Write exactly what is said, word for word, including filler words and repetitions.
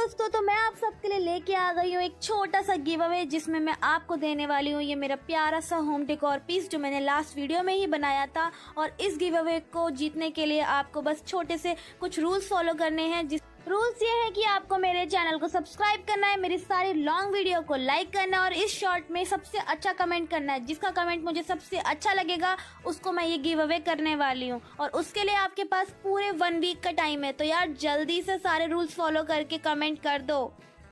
दोस्तों, तो मैं आप सबके लिए लेके आ गई हूँ एक छोटा सा गिव अवे जिसमें मैं आपको देने वाली हूँ ये मेरा प्यारा सा होम डेकोर पीस जो मैंने लास्ट वीडियो में ही बनाया था। और इस गिव अवे को जीतने के लिए आपको बस छोटे से कुछ रूल्स फॉलो करने हैं। जिस रूल्स ये है कि आपको मेरे चैनल को सब्सक्राइब करना है, मेरी सारी लॉन्ग वीडियो को लाइक करना है और इस शॉर्ट में सबसे अच्छा कमेंट करना है। जिसका कमेंट मुझे सबसे अच्छा लगेगा उसको मैं ये गिव अवे करने वाली हूँ और उसके लिए आपके पास पूरे वन वीक का टाइम है। तो यार जल्दी से सारे रूल्स फॉलो करके कमेंट कर दो।